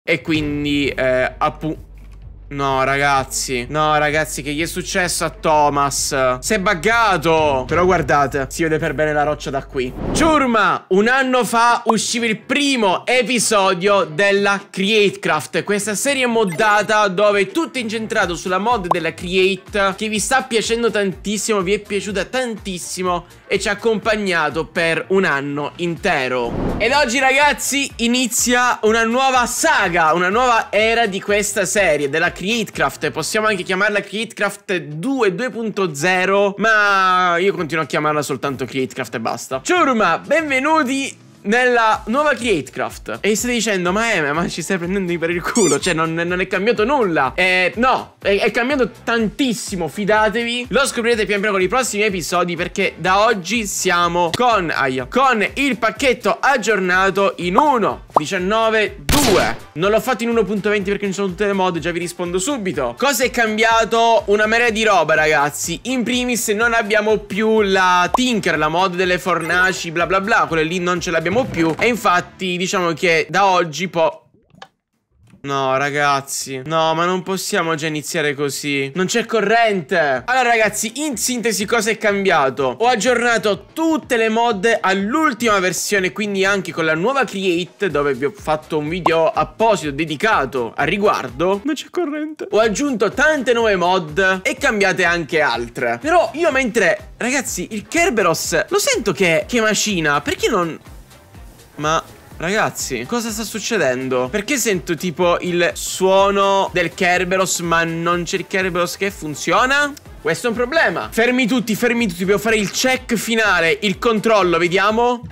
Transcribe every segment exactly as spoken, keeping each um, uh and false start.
E quindi eh, appunto no ragazzi, no ragazzi, che gli è successo a Thomas? Si è buggato. Però guardate, si vede per bene la roccia da qui. Ciurma, un anno fa usciva il primo episodio della CreateCraft, questa serie moddata dove è tutto incentrato sulla mod della Create, che vi sta piacendo tantissimo, vi è piaciuta tantissimo e ci ha accompagnato per un anno intero. Ed oggi ragazzi inizia una nuova saga, una nuova era di questa serie, della CreateCraft. Possiamo anche chiamarla CreateCraft due punto zero, ma io continuo a chiamarla soltanto CreateCraft e basta. Ciurma, benvenuti nella nuova CreateCraft. E stai dicendo, ma Eme, ma ci stai prendendo per il culo? Cioè non, non è cambiato nulla. eh, No, è, è cambiato tantissimo, fidatevi. Lo scoprirete pian piano con i prossimi episodi, perché da oggi siamo con aia, con il pacchetto aggiornato in uno punto diciannove due. Non l'ho fatto in uno punto venti perché non sono tutte le mod, già vi rispondo subito. Cosa è cambiato? Una marea di roba ragazzi. In primis non abbiamo più la Tinker, la mod delle fornaci bla bla bla. Quelle lì non ce l'abbiamo più. E infatti diciamo che da oggi può... No ragazzi, no, ma non possiamo già iniziare così. Non c'è corrente. Allora ragazzi, in sintesi cosa è cambiato? Ho aggiornato tutte le mod all'ultima versione, quindi anche con la nuova Create, dove vi ho fatto un video apposito dedicato al riguardo. Non c'è corrente. Ho aggiunto tante nuove mod e cambiate anche altre. Però io mentre, ragazzi, il Kerberos lo sento che, che macina. Perché non... Ma... Ragazzi, cosa sta succedendo? Perché sento tipo il suono del Kerberos ma non c'è il Kerberos che funziona? Questo è un problema. Fermi tutti, fermi tutti, devo fare il check finale, il controllo, vediamo.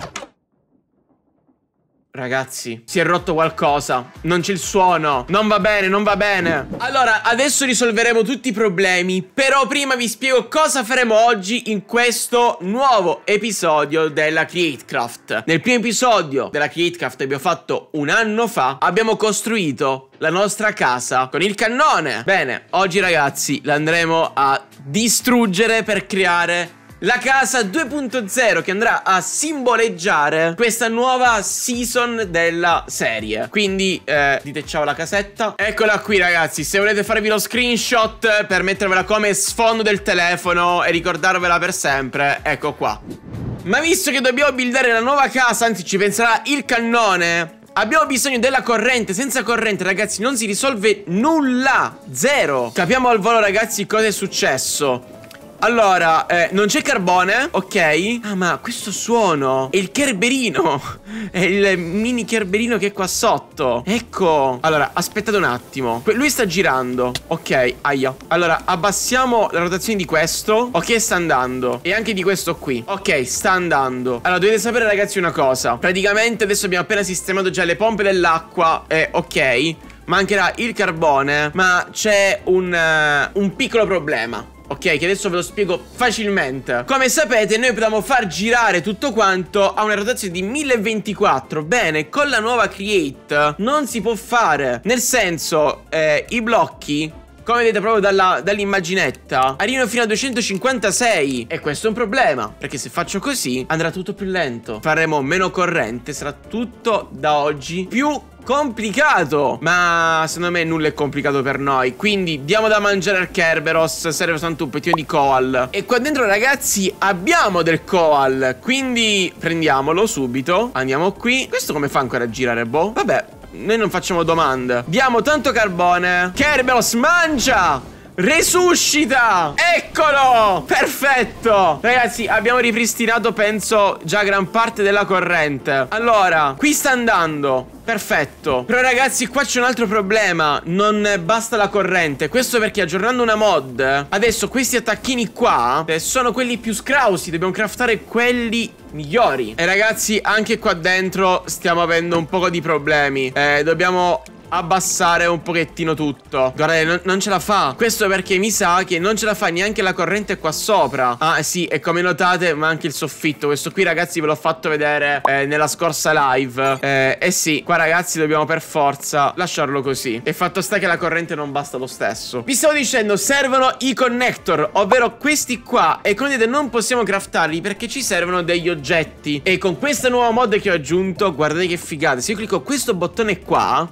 Ragazzi, si è rotto qualcosa. Non c'è il suono. Non va bene, non va bene. Allora, adesso risolveremo tutti i problemi. Però prima vi spiego cosa faremo oggi in questo nuovo episodio della CreateCraft. Nel primo episodio della CreateCraft che abbiamo fatto un anno fa, abbiamo costruito la nostra casa con il cannone. Bene, oggi ragazzi la andremo a distruggere per creare la casa due punto zero, che andrà a simboleggiare questa nuova season della serie. Quindi eh, dite ciao alla casetta. Eccola qui ragazzi. Se volete farvi lo screenshot per mettervela come sfondo del telefono e ricordarvela per sempre, ecco qua. Ma visto che dobbiamo buildare la nuova casa, anzi ci penserà il cannone, abbiamo bisogno della corrente. Senza corrente ragazzi non si risolve nulla. Zero. Capiamo al volo ragazzi cosa è successo. Allora, eh, non c'è carbone, ok. Ah, ma questo suono è il kerberino. È il mini kerberino che è qua sotto. Ecco. Allora, aspettate un attimo. Lui sta girando. Ok, aia. Allora, abbassiamo la rotazione di questo. Ok, sta andando. E anche di questo qui. Ok, sta andando. Allora, dovete sapere ragazzi una cosa. Praticamente adesso abbiamo appena sistemato già le pompe dell'acqua. Eh, ok. Mancherà il carbone. Ma c'è un, uh, un piccolo problema. Ok, che adesso ve lo spiego facilmente. Come sapete noi dobbiamo far girare tutto quanto a una rotazione di mille ventiquattro. Bene, con la nuova Create non si può fare. Nel senso, eh, i blocchi, come vedete proprio dall'immaginetta, arrivano fino a duecentocinquantasei. E questo è un problema, perché se faccio così andrà tutto più lento. Faremo meno corrente, sarà tutto da oggi più complicato. Ma secondo me nulla è complicato per noi. Quindi diamo da mangiare al Kerberos. Serve soltanto un pettino di coal. E qua dentro ragazzi abbiamo del coal, quindi prendiamolo subito. Andiamo qui. Questo come fa ancora a girare, boh? Vabbè, noi non facciamo domande. Diamo tanto carbone. Kerberos, mangia! Resuscita! Eccolo! Perfetto! Ragazzi, abbiamo ripristinato, penso, già gran parte della corrente. Allora, qui sta andando. Perfetto. Però ragazzi, qua c'è un altro problema. Non basta la corrente. Questo perché aggiornando una mod, adesso questi attacchini qua sono quelli più scrausi. Dobbiamo craftare quelli migliori. E ragazzi, anche qua dentro stiamo avendo un poco di problemi. Eh, dobbiamo abbassare un pochettino tutto. Guardate, non, non ce la fa. Questo perché mi sa che non ce la fa neanche la corrente qua sopra. Ah sì, e come notate ma anche il soffitto. Questo qui ragazzi ve l'ho fatto vedere eh, nella scorsa live. Eh, eh sì, qua ragazzi dobbiamo per forza lasciarlo così. E fatto sta che la corrente non basta lo stesso. Vi stavo dicendo, servono i connector, ovvero questi qua. E come vedete non possiamo craftarli perché ci servono degli oggetti. E con questa nuova mod che ho aggiunto, guardate che figata, se io clicco questo bottone qua, mi dice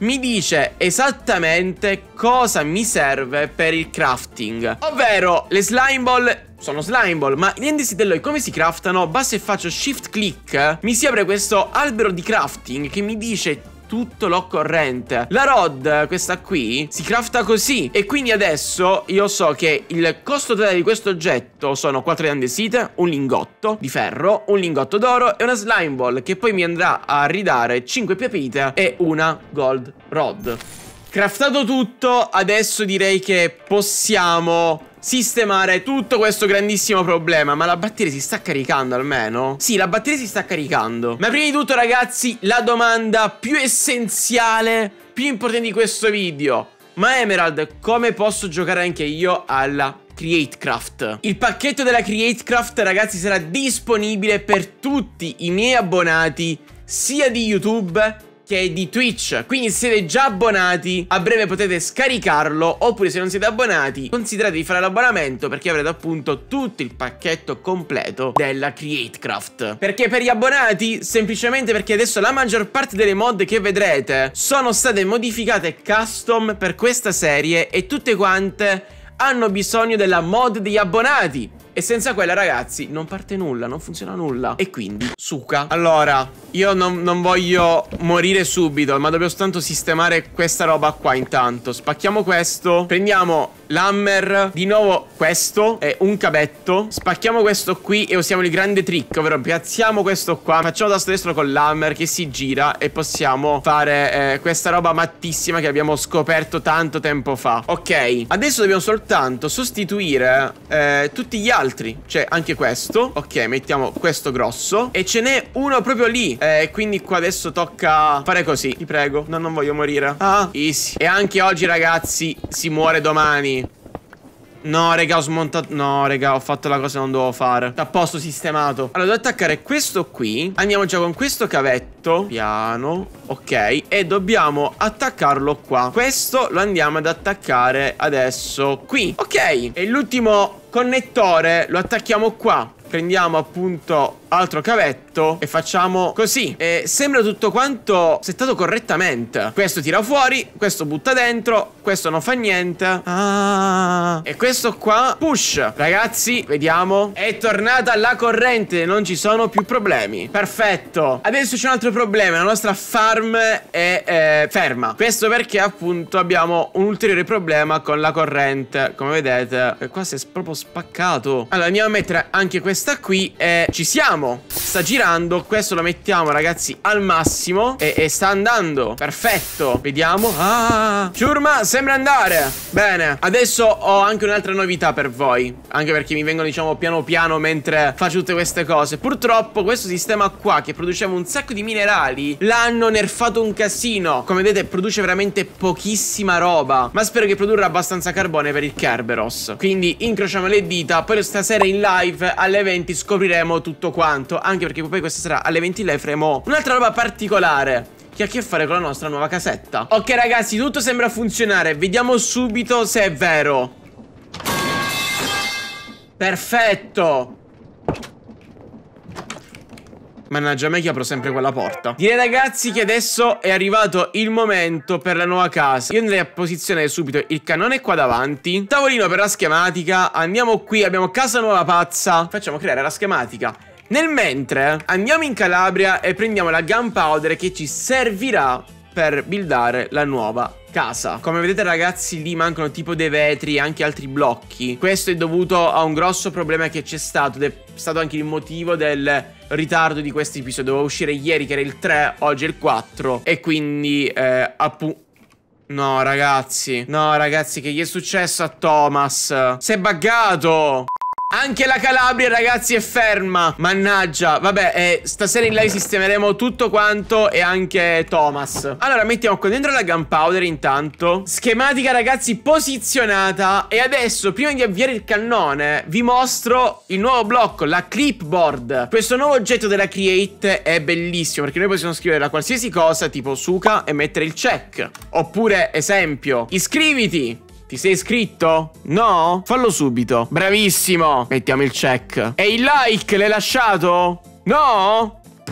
dice esattamente cosa mi serve per il crafting, ovvero le slime ball. Sono slime ball, ma gli andesiti alloy come si craftano? Basta e faccio shift click, mi si apre questo albero di crafting che mi dice tutto l'occorrente. La rod, questa qui, si crafta così. E quindi adesso io so che il costo totale di questo oggetto sono quattro di andesite, un lingotto di ferro, un lingotto d'oro e una slime ball, che poi mi andrà a ridare cinque pepite e una gold rod. Craftato tutto, adesso direi che possiamo sistemare tutto questo grandissimo problema. Ma la batteria si sta caricando almeno? Sì, la batteria si sta caricando. Ma prima di tutto, ragazzi, la domanda più essenziale, più importante di questo video: ma Emerald, come posso giocare anche io alla CreateCraft? Il pacchetto della CreateCraft, ragazzi, sarà disponibile per tutti i miei abbonati, sia di YouTube che di Twitch. Quindi se siete già abbonati, a breve potete scaricarlo. Oppure se non siete abbonati, considerate di fare l'abbonamento, perché avrete appunto tutto il pacchetto completo della CreateCraft. Perché per gli abbonati? Semplicemente perché adesso la maggior parte delle mod che vedrete sono state modificate custom per questa serie, e tutte quante hanno bisogno della mod degli abbonati. E senza quella, ragazzi, non parte nulla, non funziona nulla. E quindi, suca. Allora, io non, non voglio morire subito, ma dobbiamo soltanto sistemare questa roba qua intanto. Spacchiamo questo, prendiamo l'hammer, di nuovo questo e un cavetto. Spacchiamo questo qui e usiamo il grande trick, ovvero piazziamo questo qua, facciamo tasto destro con l'hammer che si gira e possiamo fare eh, questa roba mattissima che abbiamo scoperto tanto tempo fa. Ok, adesso dobbiamo soltanto sostituire eh, tutti gli altri. Cioè anche questo. Ok, mettiamo questo grosso e ce n'è uno proprio lì. E quindi qua adesso tocca fare così. Ti prego, no, non voglio morire. Ah, easy. E anche oggi, ragazzi, si muore domani. No, raga, ho smontato. No, raga, ho fatto la cosa che non dovevo fare. A posto, sistemato. Allora, devo attaccare questo qui. Andiamo già con questo cavetto. Piano. Ok. E dobbiamo attaccarlo qua. Questo lo andiamo ad attaccare adesso qui. Ok. E l'ultimo connettore lo attacchiamo qua. Prendiamo appunto altro cavetto e facciamo così. E sembra tutto quanto settato correttamente. Questo tira fuori, questo butta dentro, questo non fa niente. Ah. E questo qua push. Ragazzi, vediamo. È tornata la corrente, non ci sono più problemi. Perfetto. Adesso c'è un altro problema. La nostra farm è eh, ferma. Questo perché appunto abbiamo un ulteriore problema con la corrente. Come vedete, e qua si è proprio spaccato. Allora andiamo a mettere anche questa qui e ci siamo. Sta girando. Questo lo mettiamo, ragazzi, al massimo e, e sta andando. Perfetto. Vediamo. Ah, ciurma, sembra andare. Bene. Adesso ho anche un'altra novità per voi, anche perché mi vengono, diciamo, piano piano mentre faccio tutte queste cose. Purtroppo questo sistema qua, che produceva un sacco di minerali, l'hanno nerfato un casino. Come vedete produce veramente pochissima roba, ma spero che produrrà abbastanza carbone per il Kerberos. Quindi incrociamo le dita. Poi stasera in live alle venti scopriremo tutto quanto, anche perché poi questa sera alle venti live faremo un'altra roba particolare che ha a che fare con la nostra nuova casetta. Ok, ragazzi, tutto sembra funzionare. Vediamo subito se è vero. Perfetto. Mannaggia, a me che apro sempre quella porta. Direi, ragazzi, che adesso è arrivato il momento per la nuova casa. Io andrei a posizionare subito il cannone qua davanti, tavolino per la schematica. Andiamo qui, abbiamo casa nuova pazza. Facciamo creare la schematica. Nel mentre andiamo in Calabria e prendiamo la gunpowder che ci servirà per buildare la nuova casa. Come vedete, ragazzi, lì mancano tipo dei vetri e anche altri blocchi. Questo è dovuto a un grosso problema che c'è stato, ed è stato anche il motivo del ritardo di questo episodio. Doveva uscire ieri, che era il tre, oggi è il quattro. E quindi eh, appunto... No, ragazzi. No, ragazzi, che gli è successo a Thomas? Si è buggato. Anche la Calabria, ragazzi, è ferma. Mannaggia. Vabbè, eh, stasera in live sistemeremo tutto quanto e anche Thomas. Allora, mettiamo qua dentro la gunpowder intanto. Schematica, ragazzi, posizionata. E adesso, prima di avviare il cannone, vi mostro il nuovo blocco, la clipboard. Questo nuovo oggetto della Create è bellissimo, perché noi possiamo scrivere la qualsiasi cosa, tipo Suka, e mettere il check. Oppure, esempio, iscriviti. Ti sei iscritto? No? Fallo subito. Bravissimo. Mettiamo il check. E il like l'hai lasciato? No?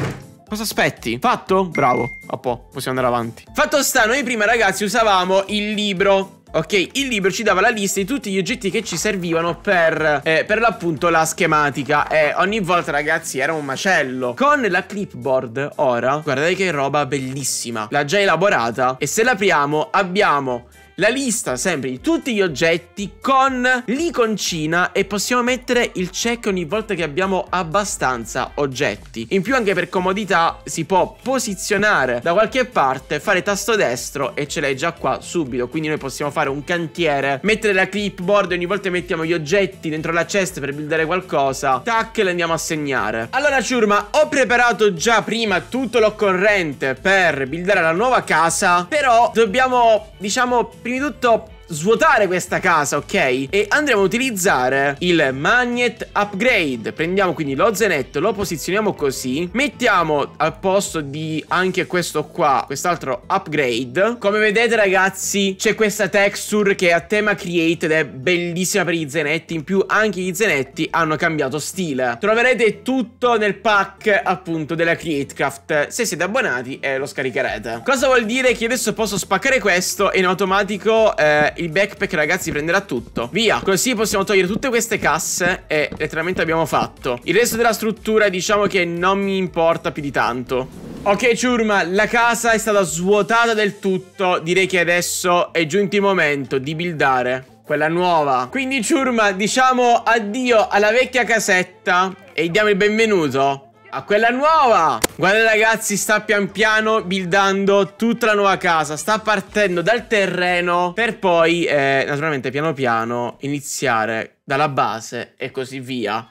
Cosa aspetti? Fatto? Bravo. A po', possiamo andare avanti. Fatto sta, noi prima ragazzi usavamo il libro. Ok, il libro ci dava la lista di tutti gli oggetti che ci servivano per, eh, per l'appunto la schematica. E ogni volta ragazzi era un macello. Con la clipboard ora, guardate che roba bellissima. L'ha già elaborata. E se l'apriamo abbiamo la lista sempre di tutti gli oggetti con l'iconcina e possiamo mettere il check ogni volta che abbiamo abbastanza oggetti. In più anche per comodità si può posizionare da qualche parte, fare tasto destro e ce l'hai già qua subito. Quindi noi possiamo fare un cantiere, mettere la clipboard e ogni volta mettiamo gli oggetti dentro la chest per buildare qualcosa. Tac, le andiamo a segnare. Allora ciurma, ho preparato già prima tutto l'occorrente per buildare la nuova casa. Però dobbiamo, diciamo, prima di tutto svuotare questa casa, ok? E andremo a utilizzare il magnet upgrade. Prendiamo quindi lo zenetto, lo posizioniamo così. Mettiamo al posto di anche questo qua quest'altro upgrade. Come vedete ragazzi c'è questa texture che è a tema create ed è bellissima per i zenetti. In più anche gli zenetti hanno cambiato stile. Troverete tutto nel pack appunto della CreateCraft se siete abbonati e lo scaricherete. Cosa vuol dire? Che adesso posso spaccare questo e in automatico eh, il backpack ragazzi prenderà tutto. Via. Così possiamo togliere tutte queste casse e letteralmente abbiamo fatto. Il resto della struttura diciamo che non mi importa più di tanto. Ok ciurma, la casa è stata svuotata del tutto. Direi che adesso è giunto il momento di buildare quella nuova. Quindi ciurma, diciamo addio alla vecchia casetta e diamo il benvenuto a quella nuova. Guardate ragazzi, sta pian piano buildando tutta la nuova casa. Sta partendo dal terreno per poi eh, naturalmente piano piano iniziare dalla base e così via.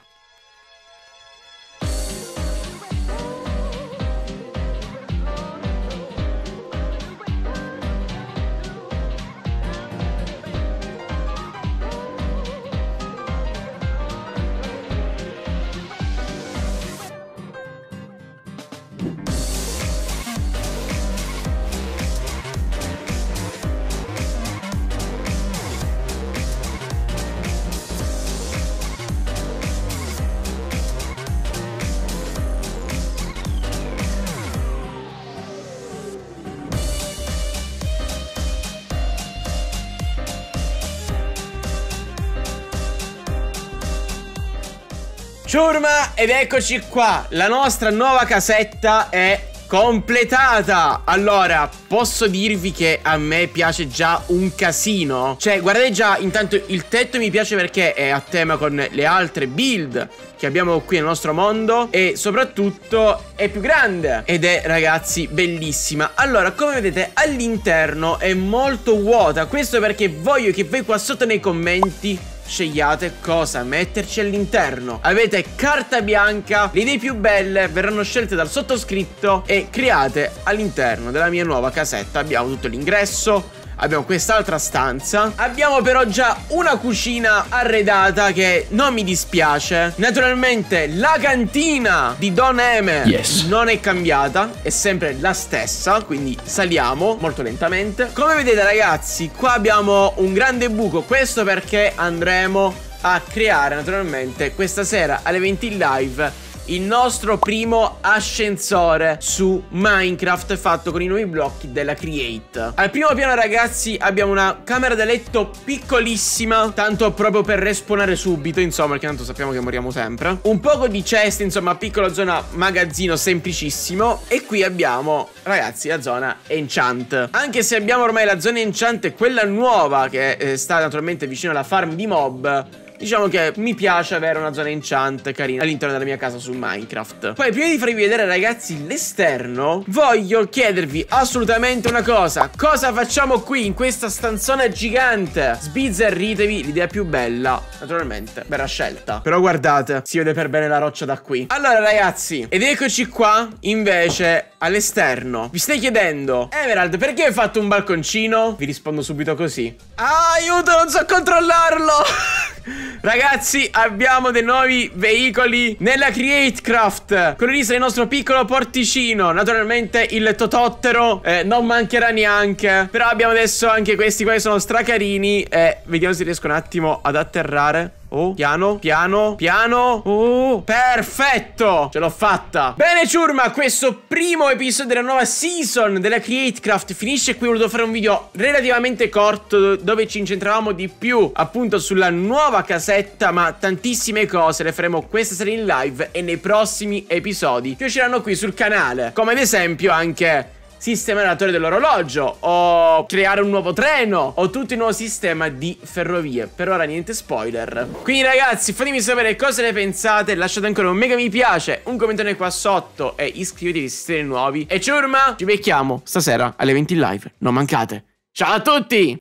Ciurma, ed eccoci qua, la nostra nuova casetta è completata. Allora, posso dirvi che a me piace già un casino. Cioè, guardate già, intanto il tetto mi piace perché è a tema con le altre build che abbiamo qui nel nostro mondo e soprattutto è più grande ed è ragazzi bellissima. Allora, come vedete all'interno è molto vuota. Questo perché voglio che voi qua sotto nei commenti scegliate cosa metterci all'interno. Avete carta bianca, le idee più belle verranno scelte dal sottoscritto e create all'interno della mia nuova casetta. Abbiamo tutto l'ingresso, abbiamo quest'altra stanza, abbiamo però già una cucina arredata che non mi dispiace. Naturalmente la cantina di Don Eme yes. non è cambiata, è sempre la stessa, quindi saliamo molto lentamente. Come vedete ragazzi, qua abbiamo un grande buco, questo perché andremo a creare naturalmente questa sera alle venti in live il nostro primo ascensore su Minecraft fatto con i nuovi blocchi della Create. Al primo piano ragazzi abbiamo una camera da letto piccolissima, tanto proprio per respawnare subito, insomma, perché tanto sappiamo che moriamo sempre. Un poco di chest, insomma, piccola zona magazzino semplicissimo. E qui abbiamo ragazzi la zona enchant. Anche se abbiamo ormai la zona enchant, quella nuova che eh, sta naturalmente vicino alla farm di mob, diciamo che mi piace avere una zona enchant carina all'interno della mia casa su Minecraft. Poi prima di farvi vedere ragazzi l'esterno, voglio chiedervi assolutamente una cosa. Cosa facciamo qui in questa stanzona gigante? Sbizzarritevi, l'idea più bella naturalmente verrà scelta. Però guardate, si vede per bene la roccia da qui. Allora ragazzi, ed eccoci qua invece all'esterno. Vi stai chiedendo, Emerald, perché hai fatto un balconcino? Vi rispondo subito così: ah, aiuto, non so controllarlo. Ragazzi, abbiamo dei nuovi veicoli nella CreateCraft, con il nostro piccolo porticino. Naturalmente il totottero eh, non mancherà neanche. Però abbiamo adesso anche questi qua che sono stracarini. E vediamo se riesco un attimo ad atterrare. Oh, piano, piano, piano. Oh, perfetto, ce l'ho fatta. Bene ciurma, questo primo episodio della nuova season della CreateCraft finisce qui. Ho voluto fare un video relativamente corto dove ci incentravamo di più appunto sulla nuova casetta, ma tantissime cose le faremo questa sera in live e nei prossimi episodi che usciranno qui sul canale, come ad esempio anche sistemare la torre dell'orologio, o creare un nuovo treno, o tutto il nuovo sistema di ferrovie. Per ora niente spoiler. Quindi ragazzi, fatemi sapere cosa ne pensate. Lasciate ancora un mega mi piace, un commento qua sotto e iscrivetevi se siete nuovi. E ciurma, ci becchiamo stasera alle venti in live, non mancate. Ciao a tutti!